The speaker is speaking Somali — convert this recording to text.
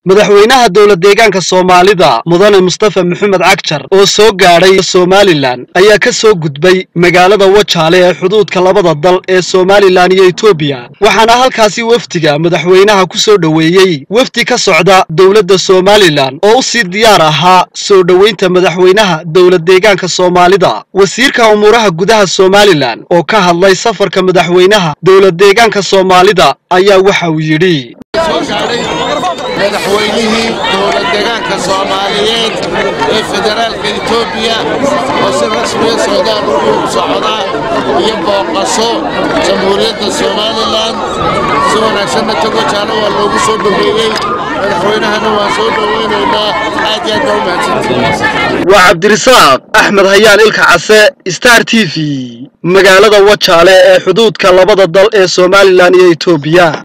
Madaxweynaha dowlad deegaanka Soomaalida Mudane Mustafa Maxamed Cagjar oo soo gaadhay Somaliland ayaa ka soo gudbay magaalada Wajaale ee xuduudka labada dal ee Somaliland iyo Itobiya waxaana halkaasi wafdiga madaxweynaha ku soo dhaweeyay wafdi ka socda dowladda Somaliland oo si diyaar ahaa soo dhaweynta madaxweynaha dowlad deegaanka Soomaalida wasiirka umuraha gudaha Somaliland oo ka hadlay safarka madaxweynaha dowlad deegaanka Soomaalida ayaa waxa uu yiri madaxweynihii dowlad degaanka Soomaaliyeed ee federaalka Itobiya oo si rasmi ah Suudaan ugu socda iyo booqasho jamhuuriyadda Somaliland si wanaagsan tago jaalo waa loogu soo dhaweeyay madaxweynahana waa soo dhaweynaynaa aad iyo aad u mahadsantihiin waa Cabdirasaaq Axmed Hayaan ilka case Star TV magaalada Wajaale ee xuduudka labada dal ee Somaliland iyo Itobiya